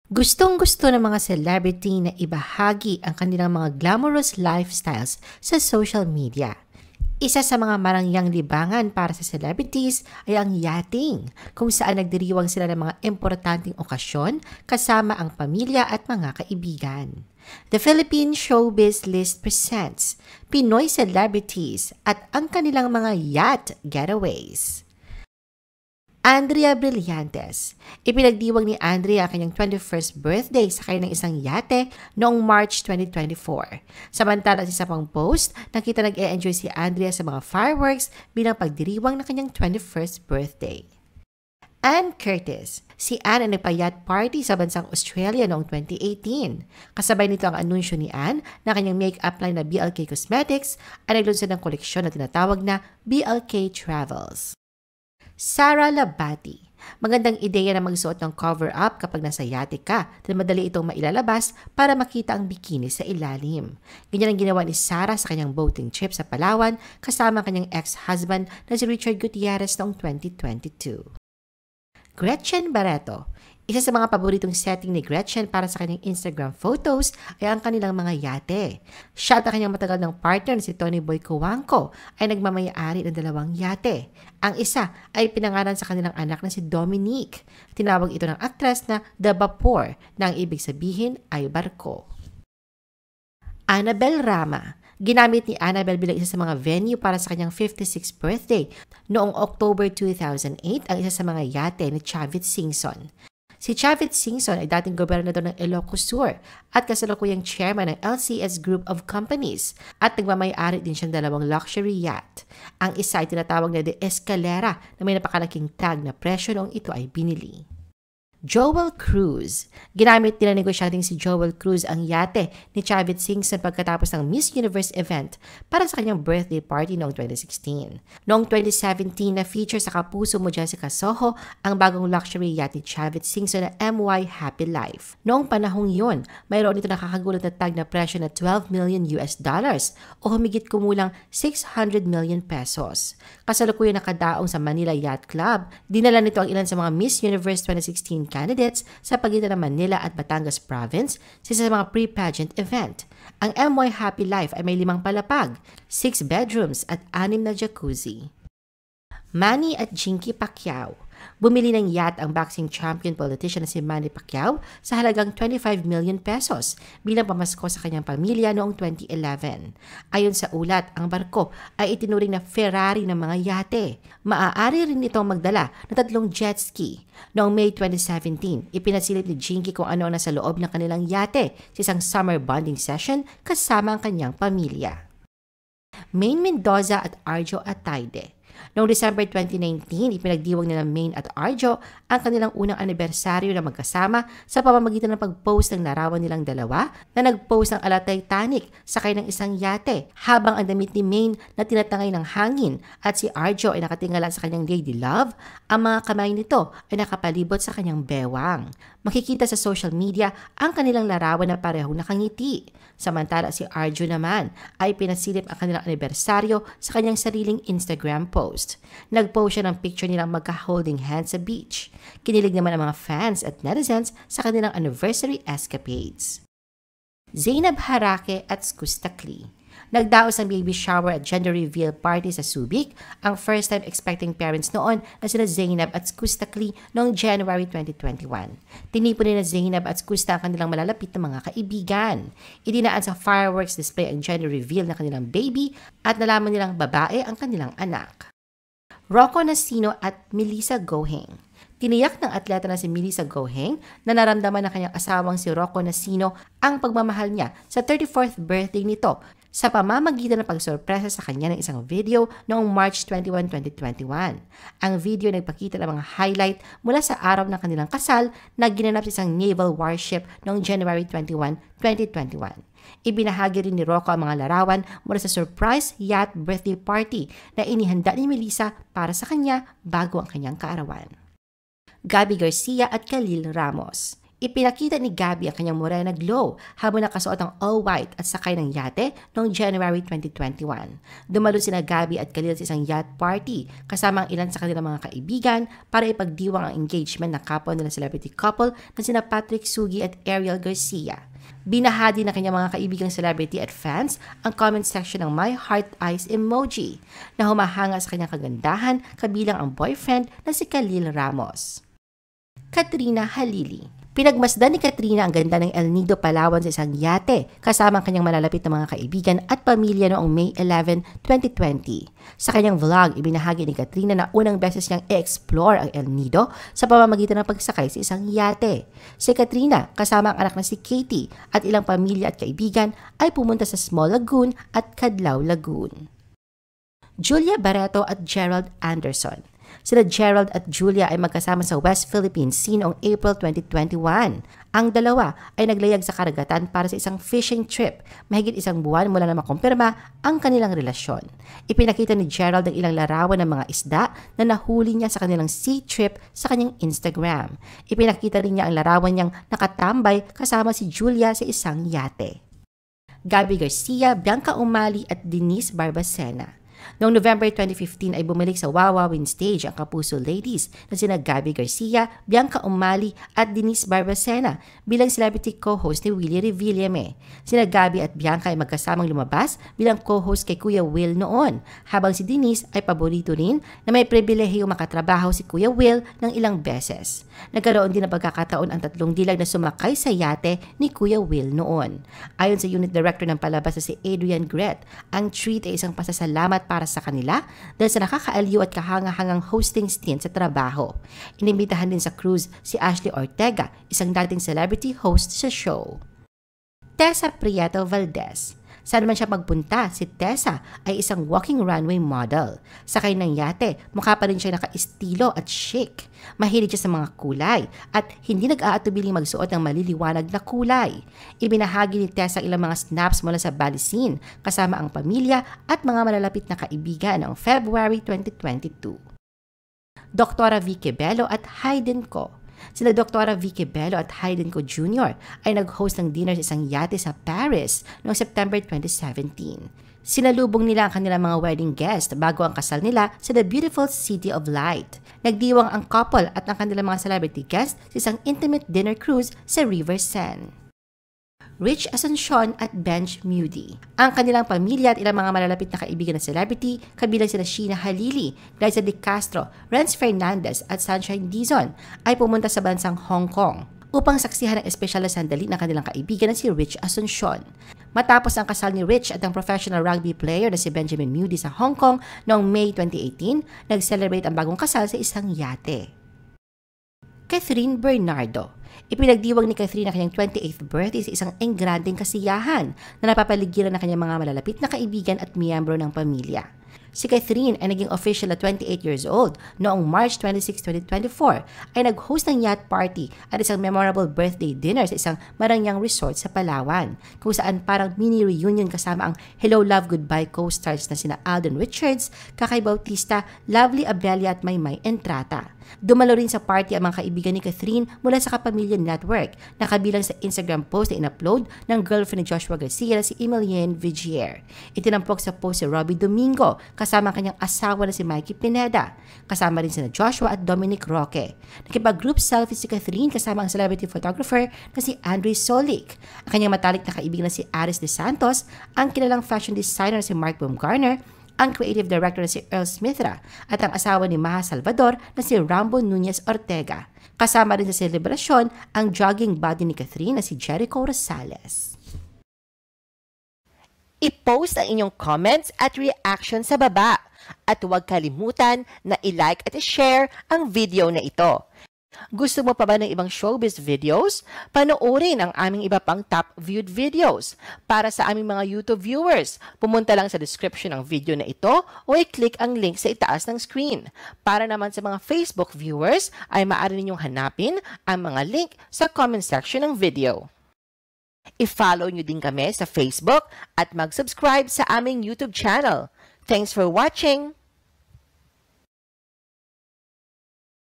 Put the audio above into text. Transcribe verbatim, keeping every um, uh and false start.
Gustong-gusto ng mga celebrity na ibahagi ang kanilang mga glamorous lifestyles sa social media. Isa sa mga marangyang libangan para sa celebrities ay ang yachting, kung saan nagdiriwang sila ng mga importanteng okasyon kasama ang pamilya at mga kaibigan. The Philippine Showbiz List presents Pinoy Celebrities at ang kanilang mga yacht getaways. Andrea Brillantes. Ipinagdiwang ni Andrea ang kanyang twenty-first birthday sa kanyang isang yate noong March twenty twenty-four. Samantala sa isa pang post, nakita nag-e-enjoy si Andrea sa mga fireworks bilang pagdiriwang ng kanyang twenty-first birthday. Anne Curtis. Si Anne ay nagpa-yacht party sa bansang Australia noong twenty eighteen. Kasabay nito ang anunsyo ni Anne na kanyang make-up line na B L K Cosmetics ay naglunsad ng koleksyon na tinatawag na B L K Travels. Sara Labati. Magandang ideya na magsuot ng cover-up kapag nasa yate ka dahil madali itong mailalabas para makita ang bikini sa ilalim. Ganyan ang ginawa ni Sara sa kanyang boating trip sa Palawan kasama ang kanyang ex-husband na si Richard Gutierrez noong twenty twenty-two. Gretchen Barreto. Isa sa mga paboritong setting ni Gretchen para sa kanyang Instagram photos ay ang kanilang mga yate. Siya at ang kanyang matagal ng partner na si Tony Boy Cuanco ay nagmamayari ng dalawang yate. Ang isa ay pinangalan sa kanilang anak na si Dominique. Tinawag ito ng aktres na The Vapor na ang ibig sabihin ay barko. Annabel Rama. Ginamit ni Annabel bilang isa sa mga venue para sa kanyang fifty-sixth birthday. Noong October two thousand eight ang isa sa mga yate ni Chavit Singson. Si Chavit Singson ay dating gobernador ng Ilocos Sur at kasalukuyang chairman ng L C S Group of Companies at nagmamayari din siyang dalawang luxury yacht. Ang isa ay tinatawag na The Escalera na may napakalaking tag na presyo noong ito ay binili. Joel Cruz. Ginamit nila negosyating si Joel Cruz ang yate ni Chavit Singson pagkatapos ng Miss Universe event para sa kanyang birthday party noong twenty sixteen. Noong twenty seventeen na feature sa kapuso mo Jessica Soho ang bagong luxury yacht ni Chavit Singson na M Y Happy Life. Noong panahong yun, mayroon ito nakakagulat na tag na presyo na twelve million U S dollars o humigit kumulang six hundred million pesos. Kasalukuyan nakadaong sa Manila Yacht Club, dinala nito ang ilan sa mga Miss Universe twenty sixteen candidates sa pagitan ng Manila at Batangas Province sa isa sa mga pre-pageant event. Ang M Y Happy Life ay may limang palapag, six bedrooms at anim na jacuzzi. Manny at Jinky Pacquiao. Bumili ng yacht ang boxing champion politician na si Manny Pacquiao sa halagang twenty-five million pesos bilang pamasko sa kanyang pamilya noong twenty eleven. Ayon sa ulat, ang barko ay itinuring na Ferrari ng mga yate. Maaari rin itong magdala ng tatlong jet ski. Noong May twenty seventeen, ipinasilip ni Jinky kung ano ang nasa loob ng kanilang yate sa isang summer bonding session kasama ang kanyang pamilya. Maine Mendoza at Arjo Atayde. Noong December twenty nineteen, ipinagdiwang nila Maine at Arjo ang kanilang unang anibersaryo na magkasama sa pamamagitan ng pag-post ng larawan nilang dalawa na nag-post ng ala Titanic sa kanilang isang yate habang ang damit ni Maine na tinatangay ng hangin at si Arjo ay nakatingala sa kanyang lady love, ang mga kamay nito ay nakapalibot sa kanyang bewang. Makikita sa social media ang kanilang larawan na parehong nakangiti. Samantala si Arjo naman ay pinasilip ang kanilang anibersaryo sa kanyang sariling Instagram post. Nag-post siya ng picture nilang magka-holding hands sa beach. Kinilig naman ang mga fans at netizens sa kanilang anniversary escapades. Zainab Harake at Skustakli. Nagdaos ang baby shower at gender reveal party sa Subic ang first-time expecting parents noon na sina Zainab at Skustakli noong January twenty twenty-one. Tinipon ni na Zainab at Skusta ang kanilang malalapit na mga kaibigan. Idinaan sa fireworks display ang gender reveal ng kanilang baby at nalaman nilang babae ang kanilang anak. Rocco Nacino at Melissa Goheng. Tiniyak ng atleta na si Melissa Goheng na naramdaman ng kanyang asawang si Rocco Nacino ang pagmamahal niya sa thirty-fourth birthday nito sa pamamagitan ng pagsorpresa sa kanya ng isang video noong March twenty-first, twenty twenty-one. Ang video nagpakita ng mga highlight mula sa araw ng kanilang kasal na ginanap sa isang naval warship noong January twenty-first, twenty twenty-one. Ibinahagi rin ni Rocco ang mga larawan mula sa surprise yacht birthday party na inihanda ni Melissa para sa kanya bago ang kanyang kaarawan. Gabby Garcia at Khalil Ramos. Ipinakita ni Gabby ang kanyang morena glow habang nakasuot ang all-white at sakay ng yate noong January twenty twenty-one. Dumalo sina Gabby at Khalil sa isang yacht party kasama ang ilan sa kanilang mga kaibigan para ipagdiwang ang engagement ng kapwa nila celebrity couple na sina Patrick Sugi at Ariel Garcia. Binahadi na kanyang mga kaibigang celebrity at fans ang comment section ng My Heart Eyes emoji na humahanga sa kanyang kagandahan kabilang ang boyfriend na si Khalil Ramos. Katrina Halili. Pinagmasdan ni Katrina ang ganda ng El Nido, Palawan sa isang yate kasama ang kanyang malalapit na mga kaibigan at pamilya noong May eleventh, twenty twenty. Sa kanyang vlog, ibinahagi ni Katrina na unang beses niyang i-explore ang El Nido sa pamamagitan ng pagsakay sa isang yate. Si Katrina, kasama ang anak na si Katie at ilang pamilya at kaibigan ay pumunta sa Small Lagoon at Cadlao Lagoon. Julia Barreto at Gerald Anderson. Sila Gerald at Julia ay magkasama sa West Philippine Sea noong April twenty twenty-one. Ang dalawa ay naglayag sa karagatan para sa isang fishing trip, mahigit isang buwan mula na makumpirma ang kanilang relasyon. Ipinakita ni Gerald ang ilang larawan ng mga isda na nahuli niya sa kanilang sea trip sa kanyang Instagram. Ipinakita rin niya ang larawan niyang nakatambay kasama si Julia sa isang yate. Gabby Garcia, Bianca Umali at Denise Barbacena. Noong November twenty fifteen ay bumalik sa Wawawin stage ang Kapuso Ladies na sina Gabby Garcia, Bianca Umali at Denise Barbacena bilang celebrity co-host ni Willie Revillame. Sina Gabby at Bianca ay magkasamang lumabas bilang co-host kay Kuya Will noon, habang si Denise ay paborito rin na may pribilehiyo makatrabaho si Kuya Will ng ilang beses. Nagkaroon din ng pagkakataon ang tatlong dilag na sumakay sa yate ni Kuya Will noon. Ayon sa unit director ng palabas na si Adrian Gret, ang treat ay isang pasasalamat para sa kanila dahil sa nakakaaliw at kahangahangang hosting stint sa trabaho. Inimbitahan din sa cruise si Ashley Ortega, isang dating celebrity host sa show. Tessa Prieto Valdez. Saan man siya magpunta, si Tessa ay isang walking runway model. Sakay ng yate, mukha pa rin siya naka-estilo at chic. Mahilig siya sa mga kulay at hindi nag-aatubiling magsuot ng maliliwanag na kulay. Ibinahagi ni Tessa ilang mga snaps mula sa Bali scene kasama ang pamilya at mga malalapit na kaibigan noong February twenty twenty-two. Doktora Vicky Bello at Hayden Co. Sila Doktora Vicky Bello at Hayden Co Junior ay nag-host ng dinner sa isang yate sa Paris noong September twenty seventeen. Sinalubong nila ang kanilang mga wedding guest bago ang kasal nila sa the beautiful City of Light. Nagdiwang ang couple at ang kanilang mga celebrity guests sa isang intimate dinner cruise sa River Seine. Rich Asuncion at Benj Moody. Ang kanilang pamilya at ilang mga malalapit na kaibigan na celebrity, kabilang sina Sheena Halili, Liza De Castro, Renz Fernandez at Sunshine Dizon, ay pumunta sa bansang Hong Kong upang saksihan ang espesyal na sandali ng kanilang kaibigan na si Rich Asuncion. Matapos ang kasal ni Rich at ang professional rugby player na si Benjamin Moody sa Hong Kong noong May twenty eighteen, nag-celebrate ang bagong kasal sa isang yate. Catherine Bernardo. Ipinagdiwang ni Catherine ang kanyang twenty-eighth birthday sa isang engranding kasiyahan na napapaligiran ng kanyang mga malalapit na kaibigan at miyembro ng pamilya. Si Catherine ay naging official na twenty-eight years old noong March twenty-sixth, twenty twenty-four ay nag-host ng yacht party at isang memorable birthday dinner sa isang marangyang resort sa Palawan, kung saan parang mini reunion kasama ang Hello Love Goodbye co-stars na sina Alden Richards, Kakay Bautista, Lovely Abelia at Maymay Entrata. Dumalo rin sa party ang mga kaibigan ni Catherine mula sa Kapamilya Network na kabilang sa Instagram post na in-upload ng girlfriend ni Joshua Garcia na si Emilienne Vigier. Itinampok sa post si Robbie Domingo kasama ang kanyang asawa na si Mikey Pineda. Kasama rin sina Joshua at Dominic Roque. Nakipag-group selfie si Catherine kasama ang celebrity photographer na si Andre Solik. Ang kanyang matalik na kaibigan na si Aris De Santos, ang kilalang fashion designer na si Mark Baumgartner, ang creative director na si Earl Smithra at ang asawa ni Maha Salvador na si Rambo Nunez Ortega. Kasama rin sa selebrasyon ang jogging buddy ni Catherine na si Jericho Rosales. I-post ang inyong comments at reaction sa baba at huwag kalimutan na i-like at i-share ang video na ito. Gusto mo pa ba ng ibang showbiz videos? Panoorin ang aming iba pang top viewed videos. Para sa aming mga YouTube viewers, pumunta lang sa description ng video na ito o i-click ang link sa itaas ng screen. Para naman sa mga Facebook viewers, ay maaari ninyong hanapin ang mga link sa comment section ng video. I-follow nyo din kami sa Facebook at mag-subscribe sa aming YouTube channel. Thanks for watching!